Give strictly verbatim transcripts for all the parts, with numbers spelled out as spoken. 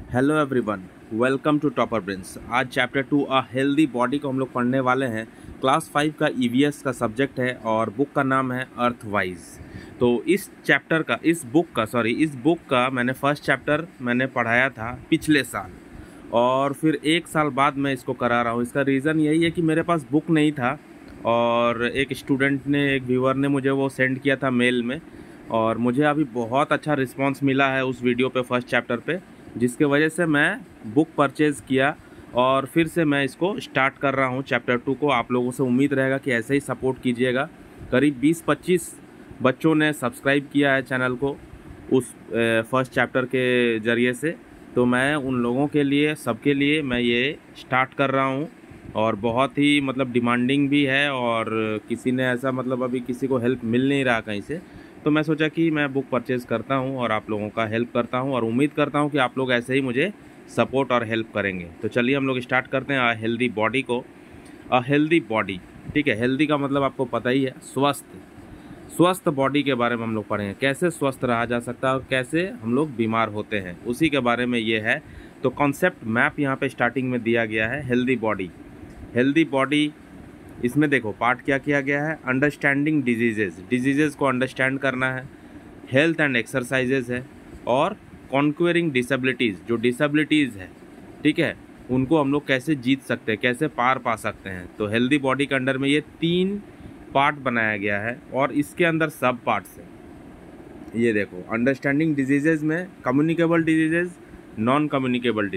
Hello everyone, welcome to Topper Brains. आज chapter two a healthy body को हम लोग पढ़ने वाले हैं। क्लास फाइव का ईवीएस का सब्जेक्ट है और बुक का नाम है अर्थवाइज। तो इस चैप्टर का इस बुक का सॉरी इस बुक का मैंने फर्स्ट चैप्टर मैंने पढ़ाया था पिछले साल, और फिर एक साल बाद मैं इसको करा रहा हूँ। इसका रीज़न यही है कि मेरे पास बुक नहीं था और एक स्टूडेंट ने एक व्यूअर ने मुझे वो सेंड किया था मेल में, और मुझे अभी बहुत अच्छा रिस्पांस मिला है उस वीडियो पे फर्स्ट चैप्टर पे, जिसके वजह से मैं बुक परचेज़ किया और फिर से मैं इसको स्टार्ट कर रहा हूँ चैप्टर टू को। आप लोगों से उम्मीद रहेगा कि ऐसे ही सपोर्ट कीजिएगा। करीब बीस पच्चीस बच्चों ने सब्सक्राइब किया है चैनल को उस फर्स्ट चैप्टर के ज़रिए से, तो मैं उन लोगों के लिए सबके लिए मैं ये स्टार्ट कर रहा हूँ। और बहुत ही मतलब डिमांडिंग भी है, और किसी ने ऐसा मतलब अभी किसी को हेल्प मिल नहीं रहा कहीं से, तो मैं सोचा कि मैं बुक परचेज़ करता हूँ और आप लोगों का हेल्प करता हूँ, और उम्मीद करता हूँ कि आप लोग ऐसे ही मुझे सपोर्ट और हेल्प करेंगे। तो चलिए हम लोग स्टार्ट करते हैं अ हेल्दी बॉडी को। अ हेल्दी बॉडी, ठीक है, हेल्दी का मतलब आपको पता ही है, स्वस्थ। स्वस्थ बॉडी के बारे में हम लोग पढ़ेंगे, कैसे स्वस्थ रहा जा सकता है और कैसे हम लोग बीमार होते हैं, उसी के बारे में ये है। तो कॉन्सेप्ट मैप यहाँ पे स्टार्टिंग में दिया गया है, हेल्दी बॉडी। हेल्दी बॉडी, इसमें देखो पार्ट क्या किया गया है, अंडरस्टैंडिंग डिजीजेज, डिजीजेज को अंडरस्टैंड करना है, हेल्थ एंड एक्सरसाइजेज है, और कॉन्क्वेरिंग डिसेबिलिटीज़, जो डिसेबिलिटीज़ है, ठीक है, उनको हम लोग कैसे जीत सकते हैं, कैसे पार पा सकते हैं। तो हेल्दी बॉडी के अंडर में ये तीन पार्ट बनाया गया है और इसके अंदर सब पार्ट्स हैं। ये देखो, अंडरस्टैंडिंग डिजीजेज में communicable diseases, non communicable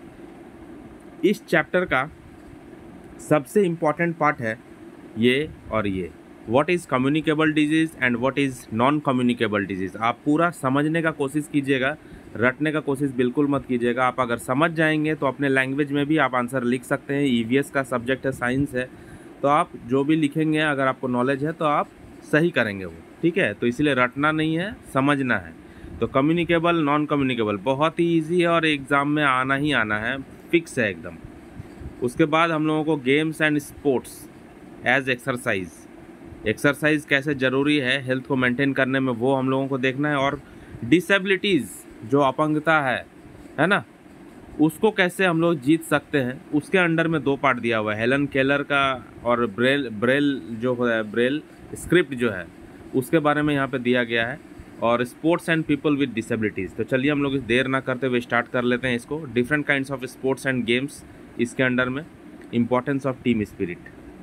disease. इस चैप्टर का सबसे इम्पॉर्टेंट पार्ट है ये और ये, what is communicable disease and what is non communicable disease. आप पूरा समझने का कोशिश कीजिएगा, रटने का कोशिश बिल्कुल मत कीजिएगा। आप अगर समझ जाएंगे तो अपने लैंग्वेज में भी आप आंसर लिख सकते हैं। ईवीएस का सब्जेक्ट है, साइंस है, तो आप जो भी लिखेंगे अगर आपको नॉलेज है तो आप सही करेंगे वो, ठीक है। तो इसलिए रटना नहीं है, समझना है। तो कम्युनिकेबल, नॉन कम्युनिकेबल बहुत ही ईजी है और एग्ज़ाम में आना ही आना है, फिक्स है एकदम। उसके बाद हम लोगों को games and sports as exercise, exercise कैसे ज़रूरी है हेल्थ को मेंटेन करने में, वो हम लोगों को देखना है। और डिसेबिलिटीज़, जो अपंगता है है ना, उसको कैसे हम लोग जीत सकते हैं, उसके अंडर में दो पार्ट दिया हुआ है, हेलन केलर का और ब्रेल ब्रेल जो है, ब्रेल स्क्रिप्ट जो है, उसके बारे में यहाँ पे दिया गया है, और sports and people with disabilities. तो चलिए हम लोग इस देर ना करते हुए स्टार्ट कर लेते हैं इसको। Different kinds of sports and games इसके अंडर में, इम्पोर्टेंस ऑफ टीम स्पिरिट।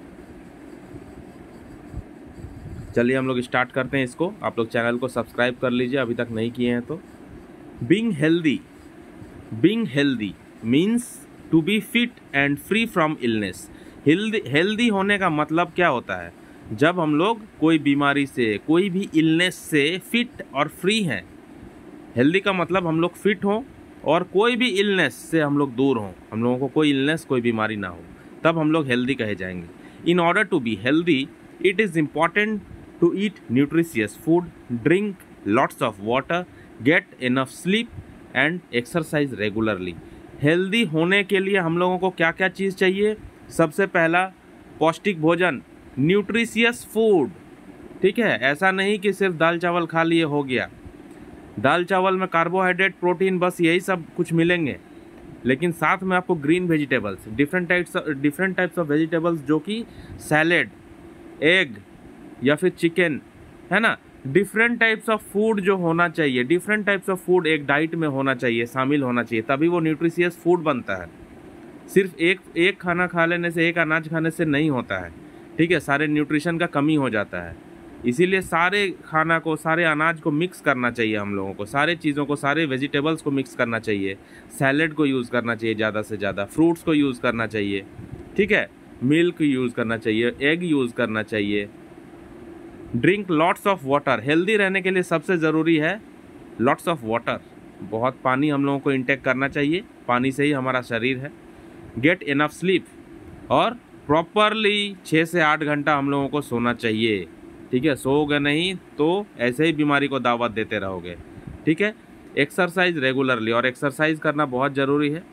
चलिए हम लोग स्टार्ट करते हैं इसको। आप लोग चैनल को सब्सक्राइब कर लीजिए अभी तक नहीं किए हैं तो। Being healthy, being healthy means to be fit and free from illness. Healthy healthy होने का मतलब क्या होता है, जब हम लोग कोई बीमारी से, कोई भी इलनेस से फिट और फ्री हैं। हेल्दी का मतलब हम लोग फिट हों और कोई भी इलनेस से हम लोग दूर हों, हम लोगों को कोई इलनेस, कोई बीमारी ना हो, तब हम लोग हेल्दी कहे जाएंगे। In order to be healthy, it is important to eat nutritious food, drink lots of water, get enough sleep and exercise regularly. Healthy होने के लिए हम लोगों को क्या क्या चीज़ चाहिए? सबसे पहला, पौष्टिक भोजन, न्यूट्रिशियस फूड, ठीक है। ऐसा नहीं कि सिर्फ दाल चावल खा लिए हो गया। दाल चावल में कार्बोहाइड्रेट, प्रोटीन, बस यही सब कुछ मिलेंगे, लेकिन साथ में आपको green vegetables, different types different types of vegetables, जो कि सैलेड, एग या फिर चिकन, है ना, डिफरेंट टाइप्स ऑफ फूड जो होना चाहिए, डिफरेंट टाइप्स ऑफ फूड एक डाइट में होना चाहिए, शामिल होना चाहिए, तभी वो न्यूट्रिशियस फूड बनता है। सिर्फ एक एक खाना खा लेने से, एक अनाज खाने से नहीं होता है, ठीक है, सारे न्यूट्रिशन का कमी हो जाता है। इसीलिए सारे खाना को, सारे अनाज को मिक्स करना चाहिए हम लोगों को, सारे चीज़ों को, सारे वेजिटेबल्स को मिक्स करना चाहिए, सैलेड को यूज़ करना चाहिए ज़्यादा से ज़्यादा, फ्रूट्स को यूज़ करना चाहिए, ठीक है, मिल्क यूज़ करना चाहिए, एग यूज़ करना चाहिए। Drink lots of water, healthy रहने के लिए सबसे ज़रूरी है लॉट्स ऑफ वाटर, बहुत पानी हम लोगों को इंटेक करना चाहिए, पानी से ही हमारा शरीर है। गेट इनफ स्लीप, और प्रॉपरली छः से आठ घंटा हम लोगों को सोना चाहिए, ठीक है। सोओगे नहीं तो ऐसे ही बीमारी को दावत देते रहोगे, ठीक है। एक्सरसाइज रेगुलरली, और एक्सरसाइज करना बहुत ज़रूरी है।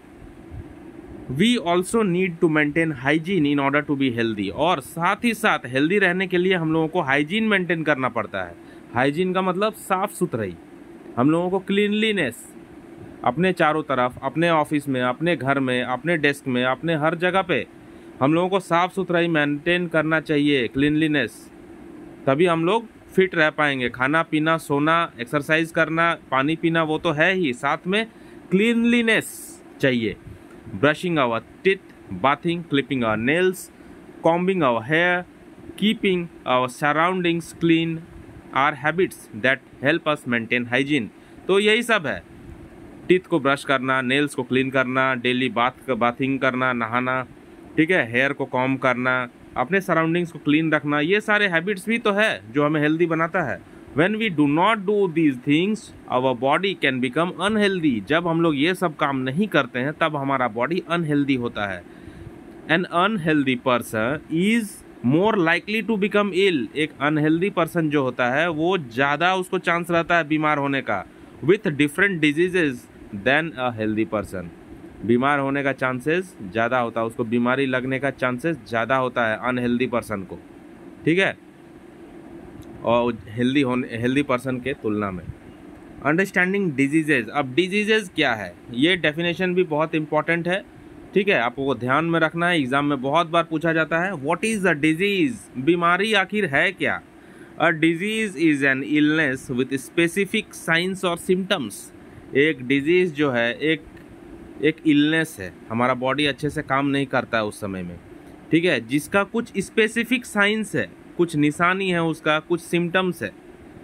We also need to maintain hygiene in order to be healthy, और साथ ही साथ हेल्दी रहने के लिए हम लोगों को हाइजीन मेंटेन करना पड़ता है। हाइजीन का मतलब साफ़ सुथराई, हम लोगों को क्लीनलीनेस, अपने चारों तरफ, अपने ऑफिस में, अपने घर में, अपने डेस्क में, अपने हर जगह पे हम लोगों को साफ़ सुथराई मेंटेन करना चाहिए, क्लीनलीनेस। तभी हम लोग फिट रह पाएंगे। खाना पीना, सोना, एक्सरसाइज करना, पानी पीना वो तो है ही, साथ में क्लीनलीनेस चाहिए। Brushing our teeth, bathing, clipping our nails, combing our hair, keeping our surroundings clean are habits that help us maintain hygiene. तो यही सब है, टीथ को ब्रश करना, नेल्स को क्लीन करना, डेली बाथ बाथिंग करना, नहाना, ठीक है, हेयर को कॉम्ब करना, अपने सराउंडिंग्स को क्लीन रखना, ये सारे हैबिट्स भी तो है जो हमें हेल्दी बनाता है। When we do not do these things our body can become unhealthy. जब हम लोग ये सब काम नहीं करते हैं तब हमारा बॉडी अनहेल्दी होता है। An unhealthy person is more likely to become ill. एक अनहेल्दी पर्सन जो होता है वो ज़्यादा उसको चांस रहता है बीमार होने का, with different diseases than a healthy person. बीमार होने का चांसेस ज़्यादा होता है, उसको बीमारी लगने का चांसेस ज़्यादा होता है अनहेल्दी पर्सन को, ठीक है, और हेल्दी होने हेल्दी पर्सन के तुलना में। Understanding diseases. अब डिजीजेज क्या है, ये डेफिनेशन भी बहुत इंपॉर्टेंट है, ठीक है, आपको ध्यान में रखना है, एग्जाम में बहुत बार पूछा जाता है। What is a disease? बीमारी आखिर है क्या? A disease is an illness with specific signs और सिम्टम्स। एक डिजीज़ जो है एक एक इलनेस है, हमारा बॉडी अच्छे से काम नहीं करता है उस समय में, ठीक है, जिसका कुछ स्पेसिफिक साइंस है, कुछ निशानी है उसका, कुछ सिम्टम्स है।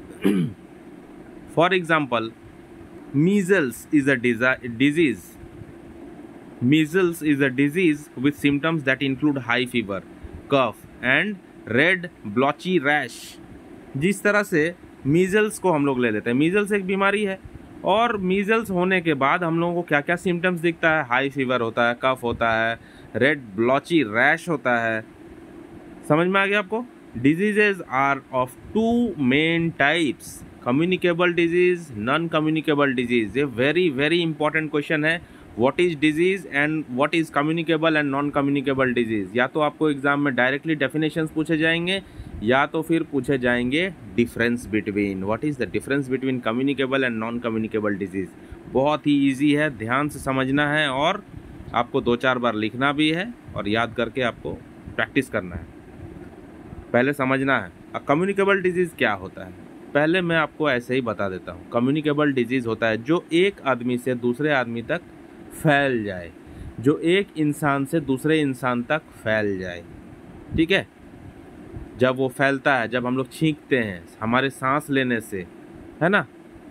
For example, measles is a disease measles is a disease with symptoms that include high fever, cough and red blotchy rash. जिस तरह से मीजल्स को हम लोग ले लेते हैं, मीजल्स एक बीमारी है, और मीजल्स होने के बाद हम लोगों को क्या क्या सिम्टम्स दिखता है? हाई फीवर होता है, कफ होता है, रेड ब्लॉची रैश होता है। समझ में आ गया आपको? Diseases are of two main types, communicable disease, non communicable disease. ये वेरी वेरी इंपॉर्टेंट क्वेश्चन है, what is disease and what is communicable and non communicable disease. या तो आपको एग्जाम में डायरेक्टली डेफिनेशंस पूछे जाएंगे, या तो फिर पूछे जाएंगे difference between, what is the difference between communicable and non communicable disease. बहुत ही इजी है, ध्यान से समझना है, और आपको दो चार बार लिखना भी है और याद करके आपको प्रैक्टिस करना है। पहले समझना है कम्युनिकेबल डिजीज़ क्या होता है। पहले मैं आपको ऐसे ही बता देता हूँ। कम्युनिकेबल डिजीज़ होता है जो एक आदमी से दूसरे आदमी तक फैल जाए, जो एक इंसान से दूसरे इंसान तक फैल जाए, ठीक है। जब वो फैलता है, जब हम लोग छींकते हैं, हमारे सांस लेने से, है ना,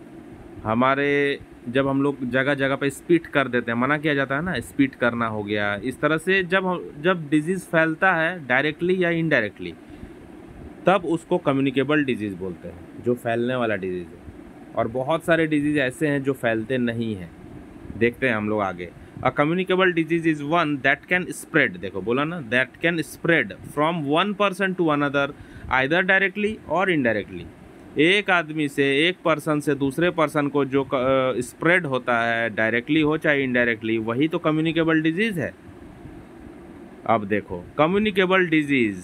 हमारे जब हम लोग जगह जगह पे स्पीट कर देते हैं, मना किया जाता है ना, स्पीट करना हो गया, इस तरह से जब हम जब डिजीज़ फैलता है डायरेक्टली या इनडायरेक्टली, तब उसको कम्युनिकेबल डिजीज़ बोलते हैं, जो फैलने वाला डिजीज़ है। और बहुत सारे डिजीज़ ऐसे हैं जो फैलते नहीं हैं, देखते हैं हम लोग आगे। A communicable disease is one that can spread, देखो बोला ना, that can spread from one person to another either directly और इनडायरेक्टली। एक आदमी से, एक पर्सन से दूसरे पर्सन को जो स्प्रेड uh, होता है, डायरेक्टली हो चाहे इनडायरेक्टली, वही तो कम्युनिकेबल डिजीज़ है। अब देखो कम्युनिकेबल डिजीज़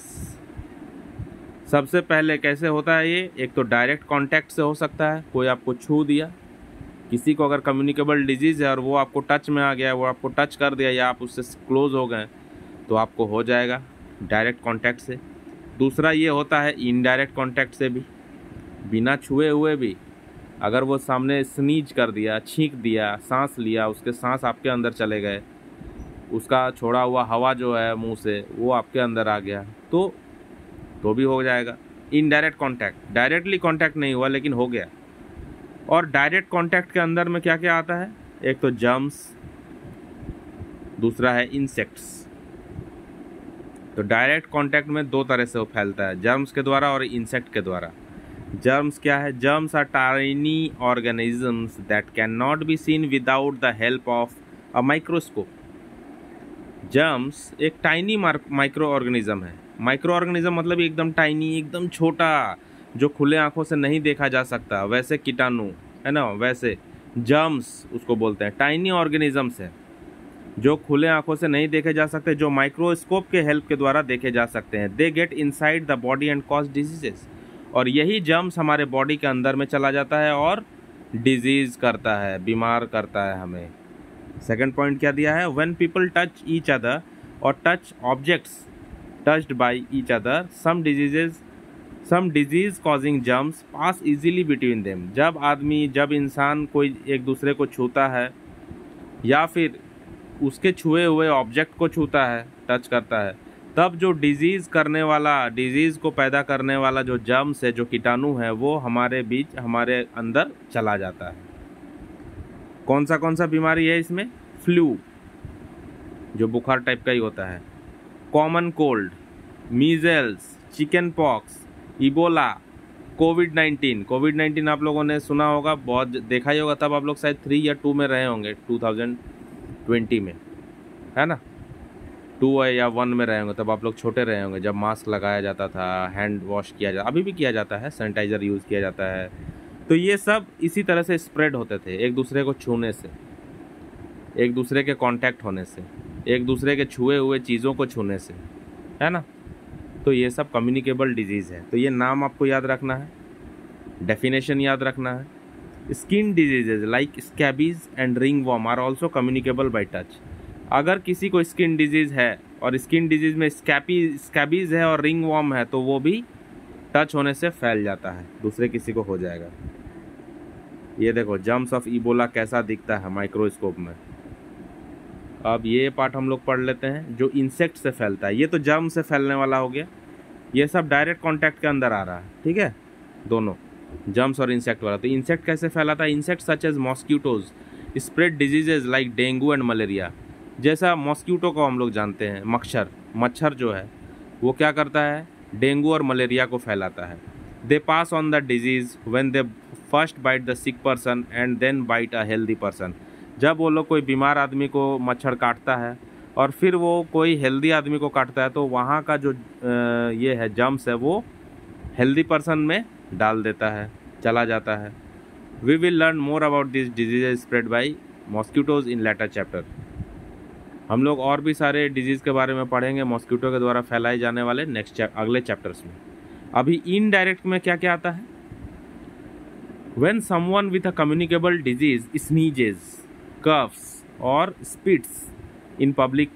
सबसे पहले कैसे होता है ये? एक तो डायरेक्ट कांटेक्ट से हो सकता है, कोई आपको छू दिया, किसी को अगर कम्युनिकेबल डिजीज़ है और वो आपको टच में आ गया, वो आपको टच कर दिया या आप उससे क्लोज हो गए, तो आपको हो जाएगा डायरेक्ट कांटेक्ट से। दूसरा ये होता है इनडायरेक्ट कांटेक्ट से भी, बिना छुए हुए भी, अगर वो सामने स्नीज कर दिया, छींक दिया, सांस लिया, उसके सांस आपके अंदर चले गए, उसका छोड़ा हुआ हवा जो है मुंह से वो आपके अंदर आ गया, तो तो भी हो जाएगा इनडायरेक्ट कांटेक्ट। डायरेक्टली कांटेक्ट नहीं हुआ लेकिन हो गया। और डायरेक्ट कांटेक्ट के अंदर में क्या क्या आता है? एक तो जर्म्स, दूसरा है इंसेक्ट्स। तो डायरेक्ट कांटेक्ट में दो तरह से वो फैलता है, जर्म्स के द्वारा और इंसेक्ट के द्वारा। जर्म्स क्या है? Germs are tiny organisms that can not be seen without the help of a microscope. Germs एक टाइनी माइक्रो ऑर्गेनिज्म है। माइक्रो ऑर्गेनिज्म मतलब एकदम टाइनी, एकदम छोटा, जो खुले आंखों से नहीं देखा जा सकता, वैसे कीटाणु है ना, वैसे जर्म्स उसको बोलते हैं। टाइनी ऑर्गेनिजम्स है जो खुले आंखों से नहीं देखे जा सकते, जो माइक्रोस्कोप के हेल्प के द्वारा देखे जा सकते हैं। They get inside the body and cause diseases. और यही जर्म्स हमारे बॉडी के अंदर में चला जाता है और डिजीज़ करता है, बीमार करता है हमें। सेकंड पॉइंट क्या दिया है, when people touch each other और touch objects touched by each other some diseases some disease causing germs pass easily between them. जब आदमी जब इंसान कोई एक दूसरे को छूता है या फिर उसके छुए हुए ऑब्जेक्ट को छूता है, टच करता है, तब जो डिजीज़ करने वाला डिजीज़ को पैदा करने वाला जो जर्म्स है, जो कीटाणु है, वो हमारे बीच हमारे अंदर चला जाता है। कौन सा कौन सा बीमारी है इसमें, फ्लू जो बुखार टाइप का ही होता है, common cold, measles, chicken pox, Ebola, Covid nineteen. Covid nineteen आप लोगों ने सुना होगा, बहुत देखा ही होगा, तब आप लोग शायद थ्री या टू में रहे होंगे, टू थाउजेंड ट्वेंटी में, है ना, टू या वन में रहे होंगे, तब आप लोग छोटे रहे होंगे, जब मास्क लगाया जाता था, हैंड वॉश किया जाता, अभी भी किया जाता है, सैनिटाइज़र यूज़ किया जाता है। तो ये सब इसी तरह से स्प्रेड होते थे, एक दूसरे को छूने से, एक दूसरे के कांटेक्ट होने से, एक दूसरे के छुए हुए चीज़ों को छूने से, है ना। तो ये सब कम्युनिकेबल डिजीज़ है। तो ये नाम आपको याद रखना है, डेफिनेशन याद रखना है। Skin diseases like scabies and ringworm are also communicable by touch. अगर किसी को स्किन डिजीज़ है और स्किन डिजीज़ में स्कैपी स्कैबीज है और रिंगवॉर्म है, तो वो भी टच होने से फैल जाता है, दूसरे किसी को हो जाएगा। ये देखो जर्म्स ऑफ इबोला कैसा दिखता है माइक्रोस्कोप में। अब ये पार्ट हम लोग पढ़ लेते हैं, जो इंसेक्ट से फैलता है। ये तो जर्म से फैलने वाला हो गया, ये सब डायरेक्ट कांटेक्ट के अंदर आ रहा है, ठीक है, दोनों जर्म्स और इंसेक्ट वाला। तो इंसेक्ट कैसे फैलाता है, insect such as mosquitoes spread diseases like dengue and malaria. जैसा मॉस्क्यूटो को हम लोग जानते हैं, मच्छर मच्छर जो है वो क्या करता है, डेंगू और मलेरिया को फैलाता है। They pass on the disease when they first bite the sick person and then bite a healthy person. जब वो लोग कोई बीमार आदमी को मच्छर काटता है और फिर वो कोई हेल्दी आदमी को काटता है, तो वहाँ का जो ये है जर्म्स है वो हेल्दी पर्सन में डाल देता है, चला जाता है। We will learn more about this disease spread by mosquitoes in later chapter. हम लोग और भी सारे डिजीज़ के बारे में पढ़ेंगे मॉस्क्यूटो के द्वारा फैलाए जाने वाले नेक्स्ट अगले चैप्टर्स में। अभी इनडायरेक्ट में क्या क्या आता है, when someone with a communicable disease sneezes coughs और स्पिट्स इन पब्लिक।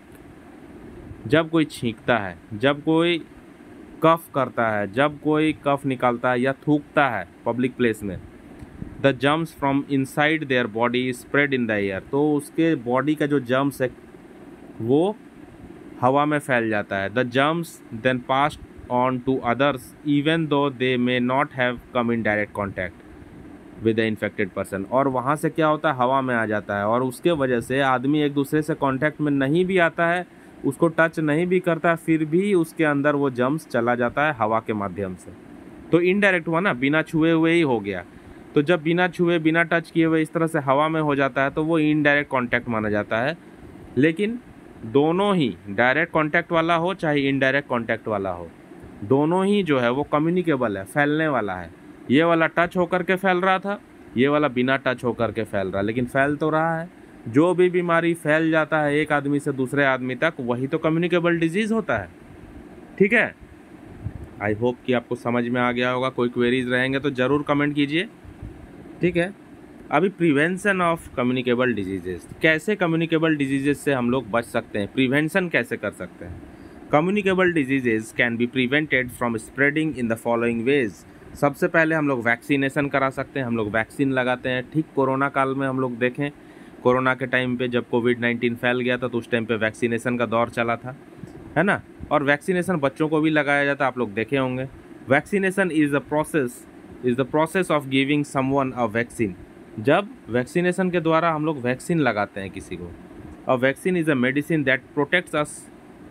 जब कोई छींकता है, जब कोई कफ करता है, जब कोई कफ निकालता है या थूकता है पब्लिक प्लेस में, the germs from inside their body spread in the air. तो उसके बॉडी का जो जर्म्स है वो हवा में फैल जाता है। The germs then passed on to others even though they may not have come in direct contact with the infected person. और वहाँ से क्या होता है, हवा में आ जाता है, और उसके वजह से आदमी एक दूसरे से कांटेक्ट में नहीं भी आता है, उसको टच नहीं भी करता, फिर भी उसके अंदर वो जर्म्स चला जाता है हवा के माध्यम से। तो इनडायरेक्ट हुआ ना, बिना छुए हुए ही हो गया। तो जब बिना छुए बिना टच किए हुए इस तरह से हवा में हो जाता है, तो वो इनडायरेक्ट कॉन्टैक्ट माना जाता है। लेकिन दोनों ही, डायरेक्ट कॉन्टैक्ट वाला हो चाहे इनडायरेक्ट कॉन्टैक्ट वाला हो, दोनों ही जो है वो कम्युनिकेबल है, फैलने वाला है। ये वाला टच होकर के फैल रहा था, ये वाला बिना टच होकर के फैल रहा, लेकिन फैल तो रहा है। जो भी बीमारी फैल जाता है एक आदमी से दूसरे आदमी तक, वही तो कम्युनिकेबल डिजीज़ होता है, ठीक है। आई होप कि आपको समझ में आ गया होगा। कोई क्वेरीज रहेंगे तो ज़रूर कमेंट कीजिए, ठीक है। अभी प्रिवेंशन ऑफ कम्युनिकेबल डिजीजेस, कैसे कम्युनिकेबल डिजीजेस से हम लोग बच सकते हैं, प्रिवेंशन कैसे कर सकते हैं। Communicable diseases can be prevented from spreading in the following ways. सबसे पहले हम लोग वैक्सीनेशन करा सकते हैं, हम लोग वैक्सीन लगाते हैं। ठीक कोरोना काल में हम लोग देखें, कोरोना के टाइम पे जब कोविड नाइन्टीन फैल गया था, तो उस टाइम पे वैक्सीनेशन का दौर चला था, है ना। और वैक्सीनेशन बच्चों को भी लगाया जाता, आप लोग देखे होंगे। Vaccination is the process is the process of giving someone a vaccine. जब वैक्सीनेशन के द्वारा हम लोग वैक्सीन लगाते हैं किसी को, a vaccine is a medicine that protects us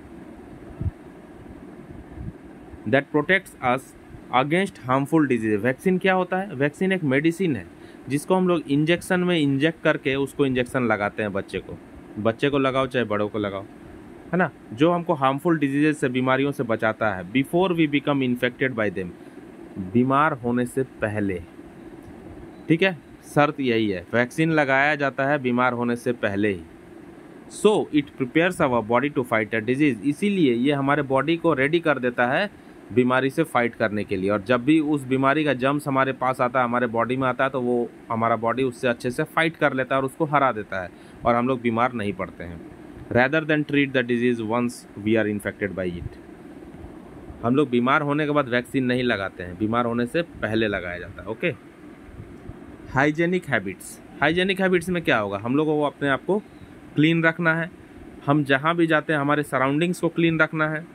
that protects us against harmful disease. Vaccine क्या होता है, वैक्सीन एक मेडिसिन है जिसको हम लोग इंजेक्शन में इंजेक्ट करके उसको इंजेक्शन लगाते हैं बच्चे को। बच्चे को लगाओ चाहे बड़ों को लगाओ, है ना, जो हमको हार्मफुल डिजीजेज से, बीमारियों से बचाता है। Before we become infected by them, बीमार होने से पहले, ठीक है, शर्त यही है, वैक्सीन लगाया जाता है बीमार होने से पहले ही। So it prepares our body to fight a disease. इसीलिए ये हमारे बॉडी को रेडी कर देता है बीमारी से फाइट करने के लिए। और जब भी उस बीमारी का जम्स हमारे पास आता है, हमारे बॉडी में आता है, तो वो हमारा बॉडी उससे अच्छे से फाइट कर लेता है और उसको हरा देता है और हम लोग बीमार नहीं पड़ते हैं। Rather than treat the disease once we are infected by it. हम लोग बीमार होने के बाद वैक्सीन नहीं लगाते हैं, बीमार होने से पहले लगाया जाता है। Okay. Hygienic habits. Hygienic habits में क्या होगा, हम लोगों को अपने आप को क्लीन रखना है। हम जहाँ भी जाते हैं हमारे सराउंडिंग्स को क्लीन रखना है।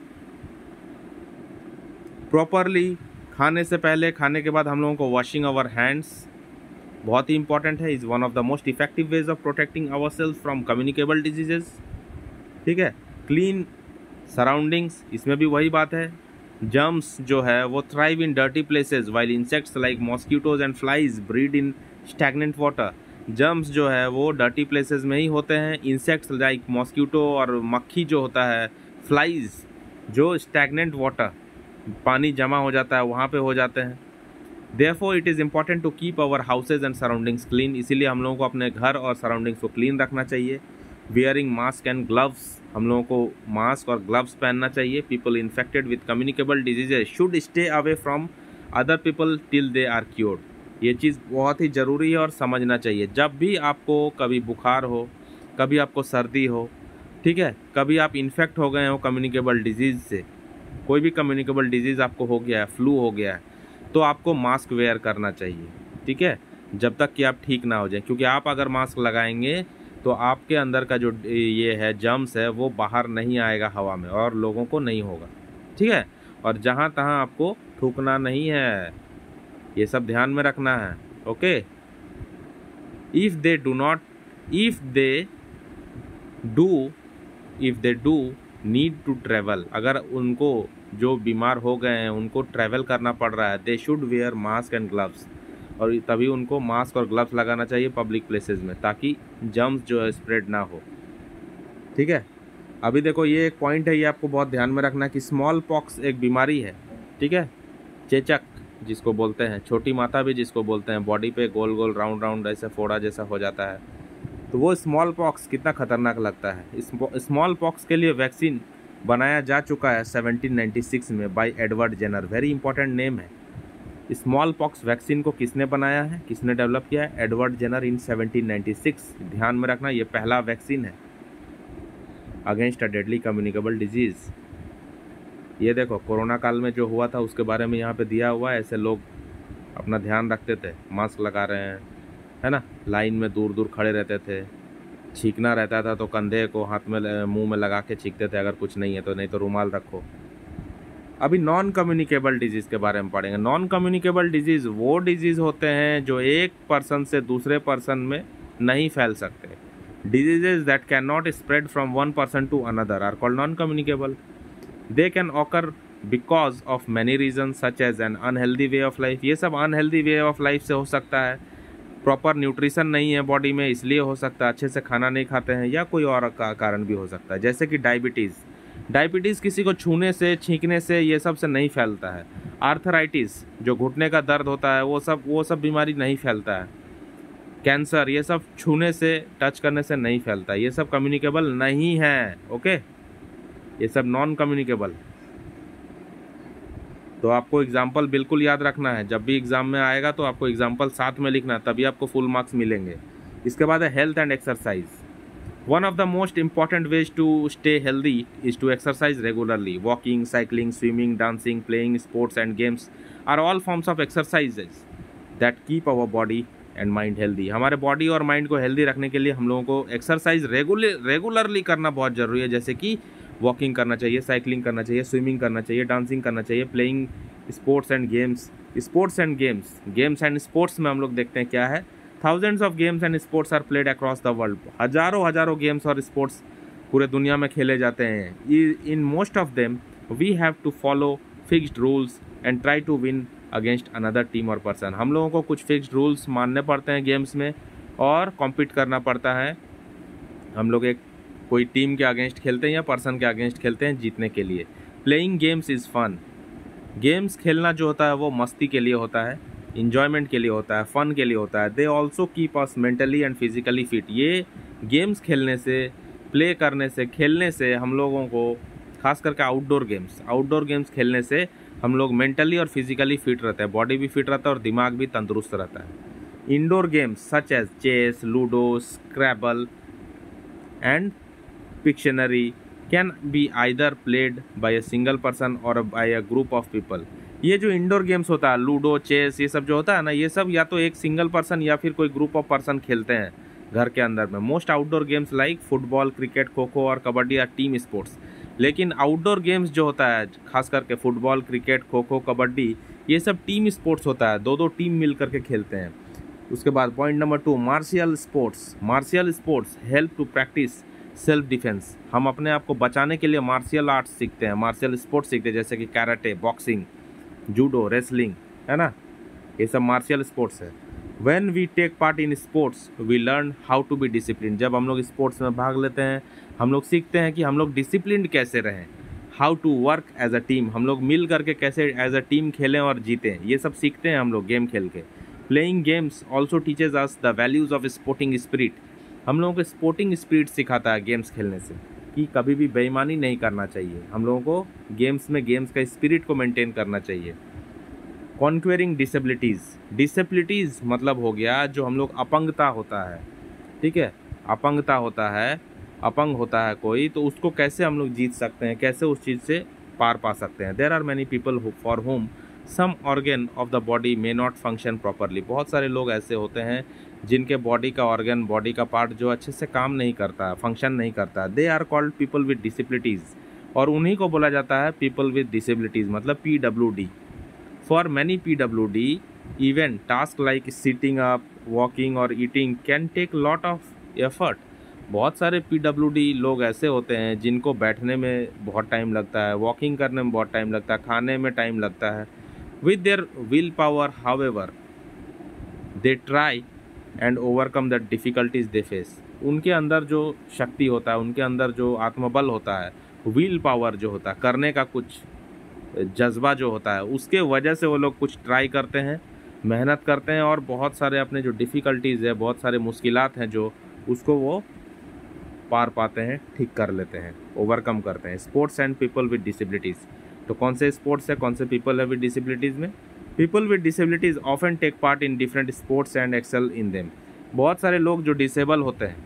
प्रॉपरली खाने से पहले, खाने के बाद हम लोगों को वॉशिंग आवर हैंड्स बहुत ही इंपॉर्टेंट है। Is one of the most effective ways of protecting our self from communicable diseases. ठीक है। क्लीन सराउंडिंग्स, इसमें भी वही बात है। जर्म्स जो है वो thrive in dirty places while insects like mosquitoes and flies breed in stagnant water. Germs जो है वो डर्टी प्लेसेस में ही होते हैं। इंसेक्ट्स लाइक मॉस्किटो और मक्खी जो होता है, फ्लाइज जो स्टैगनेंट वाटर, पानी जमा हो जाता है वहाँ पे हो जाते हैं। Therefore it is important to keep our houses and surroundings clean. इसीलिए हम लोगों को अपने घर और सराउंडिंग्स को क्लीन रखना चाहिए। वेयरिंग मास्क एंड ग्लव्स, हम लोगों को मास्क और ग्लव्स पहनना चाहिए। People infected with communicable diseases should stay away from other people till they are cured. ये चीज़ बहुत ही ज़रूरी है और समझना चाहिए। जब भी आपको कभी बुखार हो, कभी आपको सर्दी हो, ठीक है, कभी आप इन्फेक्ट हो गए हो कम्युनिकेबल डिजीज़ से, कोई भी कम्युनिकेबल डिजीज़ आपको हो गया है, फ्लू हो गया है, तो आपको मास्क वेयर करना चाहिए। ठीक है, जब तक कि आप ठीक ना हो जाए। क्योंकि आप अगर मास्क लगाएंगे तो आपके अंदर का जो ये है जर्म्स है वो बाहर नहीं आएगा हवा में और लोगों को नहीं होगा। ठीक है। और जहाँ तहाँ आपको थूकना नहीं है, ये सब ध्यान में रखना है। Okay. If they do not if they do if they do need to travel, अगर उनको जो बीमार हो गए हैं उनको ट्रैवल करना पड़ रहा है, they should wear mask and gloves. और तभी उनको मास्क और ग्लव्स लगाना चाहिए पब्लिक प्लेसेस में, ताकि जर्म्स जो है स्प्रेड ना हो। ठीक है। अभी देखो ये एक पॉइंट है, ये आपको बहुत ध्यान में रखना है कि स्मॉल पॉक्स एक बीमारी है। ठीक है। चेचक जिसको बोलते हैं, छोटी माता भी जिसको बोलते हैं, बॉडी पे गोल गोल राउंड राउंड ऐसे फोड़ा जैसा हो जाता है, तो वो स्मॉल पॉक्स कितना खतरनाक लगता है। स्मॉल पॉक्स के लिए वैक्सीन बनाया जा चुका है सेवनटीन नाइंटी सिक्स में by Edward Jenner. Very important name है। स्मॉल पॉक्स वैक्सीन को किसने बनाया है, किसने डेवलप किया है? Edward Jenner in seventeen ninety six. ध्यान में रखना, ये पहला वैक्सीन है against a deadly communicable disease. ये देखो कोरोना काल में जो हुआ था उसके बारे में यहाँ पे दिया हुआ है। ऐसे लोग अपना ध्यान रखते थे, मास्क लगा रहे हैं, है ना, लाइन में दूर दूर खड़े रहते थे, छींकना रहता था तो कंधे को हाथ में मुंह में लगा के छींकते थे, अगर कुछ नहीं है तो, नहीं तो रुमाल रखो। अभी नॉन कम्युनिकेबल डिजीज़ के बारे में पढ़ेंगे। नॉन कम्युनिकेबल डिजीज़ वो डिजीज़ होते हैं जो एक पर्सन से दूसरे पर्सन में नहीं फैल सकते। Diseases that can not spread from one person to another are called non communicable. They can occur because of many reason such as an unhealthy way of life. ये सब अनहेल्दी वे ऑफ लाइफ से हो सकता है, proper nutrition नहीं है body में इसलिए हो सकता है, अच्छे से खाना नहीं खाते हैं, या कोई और का कारण भी हो सकता है, जैसे कि डायबिटीज़। डायबिटीज़ किसी को छूने से, छींकने से, ये सब से नहीं फैलता है। आर्थराइटिस जो घुटने का दर्द होता है वो सब वो सब बीमारी नहीं फैलता है। कैंसर ये सब छूने से, टच करने से नहीं फैलता, ये सब कम्युनिकेबल नहीं है। ओके, ये सब नॉन कम्युनिकेबल। तो आपको एग्जाम्पल बिल्कुल याद रखना है, जब भी एग्जाम में आएगा तो आपको एग्जाम्पल साथ में लिखना है, तभी आपको फुल मार्क्स मिलेंगे। इसके बाद है health and exercise. One of the most important ways to stay healthy is to exercise regularly. Walking, cycling, swimming, dancing, playing sports and games are all forms of exercises that keep our body and mind healthy. हमारे body और mind को healthy रखने के लिए हम लोगों को exercise regular regularly करना बहुत ज़रूरी है। जैसे कि वॉकिंग करना चाहिए, साइकिलिंग करना चाहिए, स्विमिंग करना चाहिए, डांसिंग करना चाहिए, playing sports and games. Sports and games games and sports में हम लोग देखते हैं क्या है, thousands of games and sports are played across the world. हज़ारों हज़ारों गेम्स और स्पोर्ट्स पूरे दुनिया में खेले जाते हैं। In most of them we have to follow fixed rules and try to win against another team और पर्सन। हम लोगों को कुछ फिक्स्ड रूल्स मानने पड़ते हैं गेम्स में और कॉम्पीट करना पड़ता है। हम लोग एक कोई टीम के अगेंस्ट खेलते हैं या पर्सन के अगेंस्ट खेलते हैं जीतने के लिए। Playing games is fun. Games खेलना जो होता है वो मस्ती के लिए होता है, इन्जॉयमेंट के लिए होता है, फ़न के लिए होता है। They also keep us mentally and physically fit. ये गेम्स खेलने से, प्ले करने से, खेलने से हम लोगों को, खास करके आउटडोर गेम्स आउटडोर गेम्स खेलने से हम लोग मेंटली और फिजिकली फिट रहते हैं, बॉडी भी फिट रहता है और दिमाग भी तंदुरुस्त रहता है। Indoor games such as chess, ludo, scrabble and pictionary can be either played by a single person और by a group of people. ये जो इंडोर गेम्स होता है, लूडो, चेस, ये सब जो होता है ना, ये सब या तो एक सिंगल पर्सन या फिर कोई ग्रुप ऑफ पर्सन खेलते हैं घर के अंदर में। Most outdoor games like football, cricket, kho kho और कबड्डी आर टीम स्पोर्ट्स। लेकिन आउटडोर गेम्स जो होता है, खास करके फुटबॉल, क्रिकेट, खो खो, कबड्डी, ये सब टीम स्पोर्ट्स होता है, दो दो टीम मिल करके खेलते हैं। उसके बाद point number two, martial sports. Martial sports help to practice self defence. हम अपने आप को बचाने के लिए मार्शियल आर्ट्स सीखते हैं, मार्शियल स्पोर्ट्स सीखते हैं, जैसे कि कैराटे, बॉक्सिंग, जूडो, रेसलिंग, है ना, ये सब मार्शियल स्पोर्ट्स है। When we take part in sports we learn how to be discipline. जब हम लोग स्पोर्ट्स में भाग लेते हैं, हम लोग सीखते हैं कि हम लोग डिसिप्लिन कैसे रहें। How to work as a team, हम लोग मिल करके कैसे एज अ टीम खेलें और जीतें, ये सब सीखते हैं हम लोग गेम खेल के। Playing games also teaches us the values of sporting spirit. हम लोगों को स्पोर्टिंग स्पिरिट सिखाता है गेम्स खेलने से, कि कभी भी बेईमानी नहीं करना चाहिए। हम लोगों को गेम्स में गेम्स का स्पिरिट को मेंटेन करना चाहिए। कॉन्क्वेरिंग डिसेबिलिटीज़। डिसेबिलिटीज़ मतलब हो गया जो हम लोग अपंगता होता है, ठीक है, अपंगता होता है, अपंग होता है कोई, तो उसको कैसे हम लोग जीत सकते हैं, कैसे उस चीज़ से पार पा सकते हैं। There are many people for whom some organ of the body may not function properly. बहुत सारे लोग ऐसे होते हैं जिनके बॉडी का ऑर्गन, बॉडी का पार्ट जो अच्छे से काम नहीं करता, फंक्शन नहीं करता। They are called people with disabilities, और उन्हीं को बोला जाता है पीपल विद डिसेबिलिटीज़, मतलब P W D. For many P W D even task like sitting up, walking और eating can take lot of effort. बहुत सारे पी डब्ल्यू डी लोग ऐसे होते हैं जिनको बैठने में बहुत टाइम लगता है, वॉकिंग करने में बहुत टाइम लगता है, खाने में टाइम लगता है। With their will power however they try and overcome the difficulties they face. उनके अंदर जो शक्ति होता है, उनके अंदर जो आत्मबल होता है, विल पावर जो होता है, करने का कुछ जज्बा जो होता है, उसके वजह से वो लोग कुछ ट्राई करते हैं, मेहनत करते हैं और बहुत सारे अपने जो डिफ़िकल्टीज़ है, बहुत सारे मुश्किलात हैं जो, उसको वो पार पाते हैं, ठीक कर लेते हैं, ओवरकम करते हैं। Sports and people with disabilities. तो कौन से स्पोर्ट्स है, कौन से पीपल है विद डिसेबिलिटीज़ में? People with disabilities often take part in different sports and excel in them. बहुत सारे लोग जो डिसेबल होते हैं,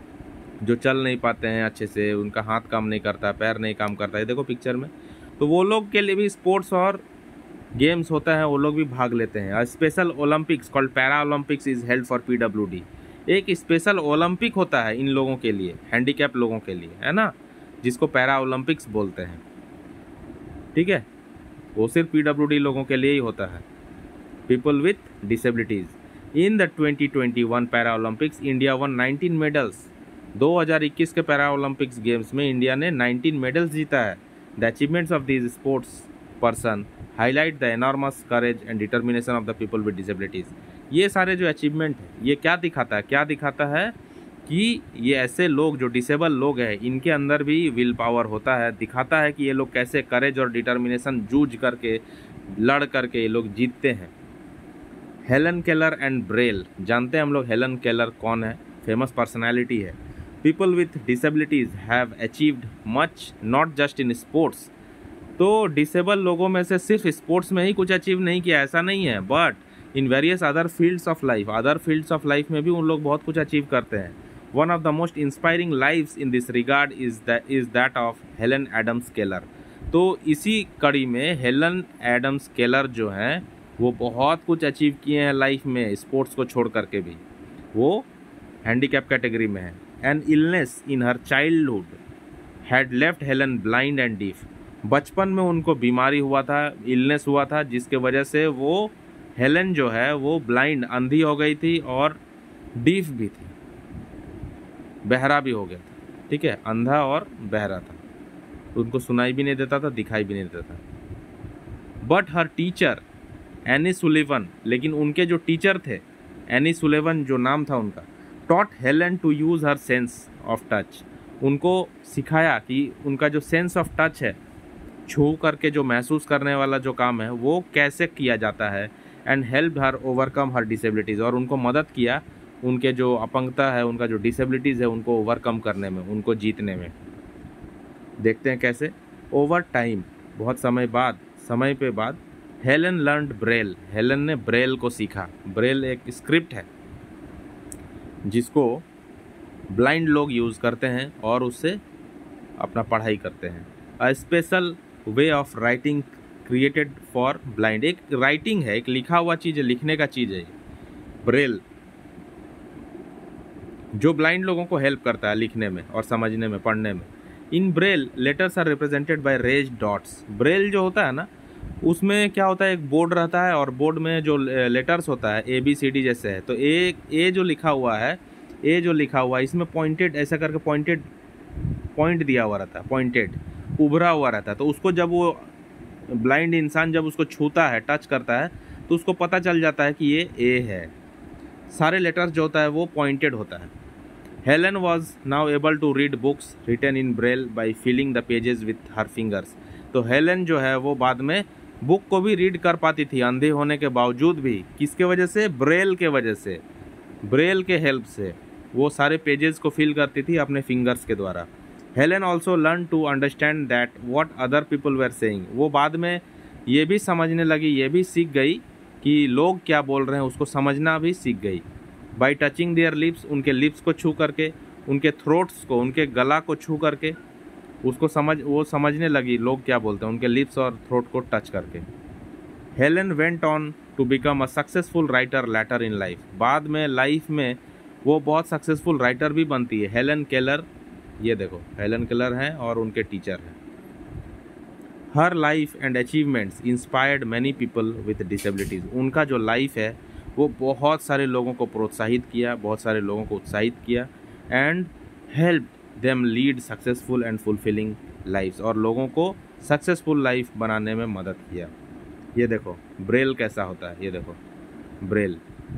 जो चल नहीं पाते हैं अच्छे से, उनका हाथ काम नहीं करता, पैर नहीं काम करता है, देखो पिक्चर में, तो वो लोग के लिए भी स्पोर्ट्स और गेम्स होता है, वो लोग भी भाग लेते हैं। Special Olympics called para Olympics is held for P W D. एक स्पेशल ओलंपिक होता है इन लोगों के लिए, हैंडीकैप लोगों के लिए, है ना, जिसको पैरा ओलंपिक्स बोलते हैं, ठीक है, वो सिर्फ पी डब्ल्यू डी लोगों के लिए ही होता है, people with disabilities. In the twenty twenty one para Olympics India won nineteen medals. दो हज़ार इक्कीस के पैरा ओलंपिक्स गेम्स में इंडिया ने नाइनटीन मेडल्स जीता है। The achievements of these sports person highlight the enormous courage and determination of the people with disabilities. ये सारे जो अचीवमेंट है, ये क्या दिखाता है, क्या दिखाता है कि ये ऐसे लोग जो डिसेबल लोग हैं, इनके अंदर भी विल पावर होता है, दिखाता है कि ये लोग कैसे करेज और डिटर्मिनेशन जूझ करके, लड़ करके ये लोग जीतते हैं। हेलन केलर एंड ब्रेल, जानते हैं हम लोग हेलन केलर कौन है, फेमस पर्सनैलिटी है। People with disabilities have achieved much not just in sports. तो डिसेबल लोगों में से सिर्फ स्पोर्ट्स में ही कुछ अचीव नहीं किया, ऐसा नहीं है, but in various other fields of life, other fields of life में भी उन लोग बहुत कुछ अचीव करते हैं। One of the most inspiring lifes in this regard is that is that of Helen Adams Keller. तो इसी कड़ी में हेलन एडम्स केलर जो हैं, वो बहुत कुछ अचीव किए हैं लाइफ में, स्पोर्ट्स को छोड़ करके भी। वो हैंडीकैप कैटेगरी में है। An illness in her childhood had left Helen blind and deaf. बचपन में उनको बीमारी हुआ था, इलनेस हुआ था, जिसके वजह से वो हेलन जो है वो ब्लाइंड, अंधी हो गई थी और डीफ भी थी, बहरा भी हो गया था, ठीक है, अंधा और बहरा था, उनको सुनाई भी नहीं देता था, दिखाई भी नहीं देता था। But her teacher Annie Sullivan, लेकिन उनके जो टीचर थे, एनी सुलिवन जो नाम था उनका, taught Helen to use her sense of touch. उनको सिखाया कि उनका जो सेंस ऑफ टच है, छू करके जो महसूस करने वाला जो काम है, वो कैसे किया जाता है। And help her overcome her disabilities, और उनको मदद किया उनके जो अपंगता है, उनका जो डिसेबिलिटीज़ है, उनको ओवरकम करने में, उनको जीतने में। देखते हैं कैसे। ओवर टाइम, बहुत समय बाद समय पे बाद हेलन लर्नड ब्रेल, हेलन ने ब्रेल को सीखा। ब्रेल एक स्क्रिप्ट है जिसको ब्लाइंड लोग यूज़ करते हैं और उससे अपना पढ़ाई करते हैं। A special way of writing created for blind, एक राइटिंग है, एक लिखा हुआ चीज़ है, लिखने का चीज़ है ब्रेल, जो ब्लाइंड लोगों को हेल्प करता है लिखने में और समझने में, पढ़ने में। In Braille letters are represented by raised dots. Braille जो होता है ना, उसमें क्या होता है, एक बोर्ड रहता है और बोर्ड में जो लेटर्स होता है ए बी सी डी जैसे है, तो ए ए जो लिखा हुआ है, ए जो लिखा हुआ है इसमें पॉइंटेड ऐसा करके पॉइंटेड पॉइंट दिया हुआ रहता है, पॉइंटेड उभरा हुआ रहता है। तो उसको जब वो ब्लाइंड इंसान जब उसको छूता है, टच करता है, तो उसको पता चल जाता है कि ये ए है। सारे लेटर्स जो होता है वो पॉइंटेड होता है। Helen was now able to read books written in Braille by feeling the pages with her fingers. तो हेलन जो है वो बाद में बुक को भी रीड कर पाती थी अंधे होने के बावजूद भी। किसके वजह से? ब्रेल के वजह से, ब्रेल के हेल्प से वो सारे पेजेस को फिल करती थी अपने फिंगर्स के द्वारा। Helen also learn to understand that what other people were saying. वो बाद में ये भी समझने लगी, ये भी सीख गई कि लोग क्या बोल रहे हैं, उसको समझना भी सीख गई। बाई टचिंग देयर लिप्स, उनके लिप्स को छू करके, उनके थ्रोट्स को, उनके गला को छू करके उसको समझ वो समझने लगी लोग क्या बोलते हैं, उनके लिप्स और थ्रोट को टच करके। Helen went on to become a successful writer later in life. बाद में लाइफ में वो बहुत सक्सेसफुल राइटर भी बनती है। हेलन केलर, ये देखो हेलन केलर हैं और उनके टीचर हैं। Her life and achievements inspired many people with disabilities. उनका जो लाइफ है वो बहुत सारे लोगों को प्रोत्साहित किया, बहुत सारे लोगों को उत्साहित किया and help them lead successful and fulfilling lifes, और लोगों को सक्सेसफुल लाइफ बनाने में मदद किया। ये देखो ब्रेल कैसा होता है, ये देखो ब्रेल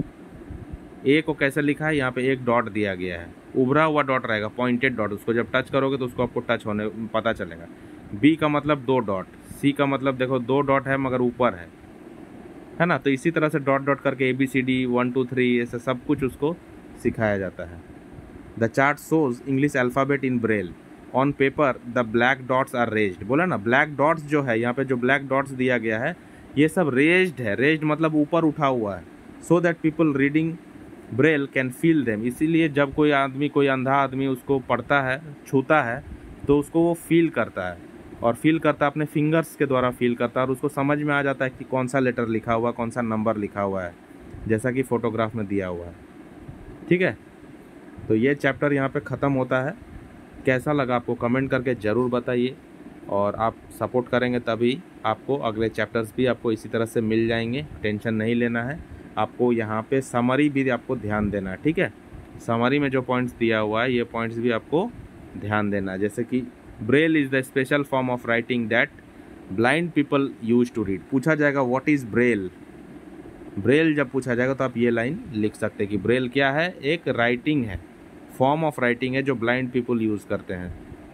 ए को कैसे लिखा है, यहाँ पे एक डॉट दिया गया है, उभरा हुआ डॉट रहेगा, पॉइंटेड डॉट, उसको जब टच करोगे तो उसको आपको टच होने पता चलेगा। बी का मतलब दो डॉट, सी का मतलब देखो दो डॉट है मगर ऊपर है, है ना। तो इसी तरह से डॉट डॉट करके A B C D one two three ऐसे सब कुछ उसको सिखाया जाता है। The chart shows English alphabet in Braille on paper, the black dots are raised. बोला ना, ब्लैक डॉट्स जो है यहाँ पे, जो ब्लैक डॉट्स दिया गया है ये सब रेज्ड है। रेज्ड मतलब ऊपर उठा हुआ है, so that people reading Braille can feel them. इसीलिए जब कोई आदमी, कोई अंधा आदमी उसको पढ़ता है, छूता है, तो उसको वो फील करता है, और फील करता है अपने फिंगर्स के द्वारा फील करता है, और उसको समझ में आ जाता है कि कौन सा लेटर लिखा हुआ, कौन सा नंबर लिखा हुआ है, जैसा कि फ़ोटोग्राफ में दिया हुआ है। ठीक है, तो ये चैप्टर यहाँ पे ख़त्म होता है। कैसा लगा आपको कमेंट करके ज़रूर बताइए, और आप सपोर्ट करेंगे तभी आपको अगले चैप्टर्स भी आपको इसी तरह से मिल जाएंगे। टेंशन नहीं लेना है आपको। यहाँ पे समरी भी आपको ध्यान देना है, ठीक है। समरी में जो पॉइंट्स दिया हुआ है ये पॉइंट्स भी आपको ध्यान देना है, जैसे कि Braille is the special form of writing that blind people use to read. पूछा जाएगा व्हाट इज़ ब्रेल, ब्रेल जब पूछा जाएगा तो आप ये लाइन लिख सकते हैं कि ब्रेल क्या है, एक राइटिंग है, फॉर्म ऑफ राइटिंग है जो ब्लाइंड पीपल यूज़ करते हैं।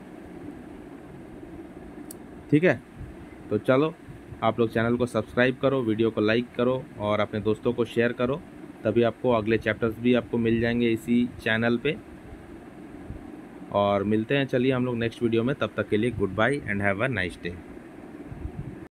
ठीक है, तो चलो आप लोग चैनल को सब्सक्राइब करो, वीडियो को लाइक करो और अपने दोस्तों को शेयर करो, तभी आपको अगले चैप्टर्स भी आपको मिल जाएंगे इसी चैनल पे। और मिलते हैं चलिए हम लोग नेक्स्ट वीडियो में, तब तक के लिए goodbye and have a nice day.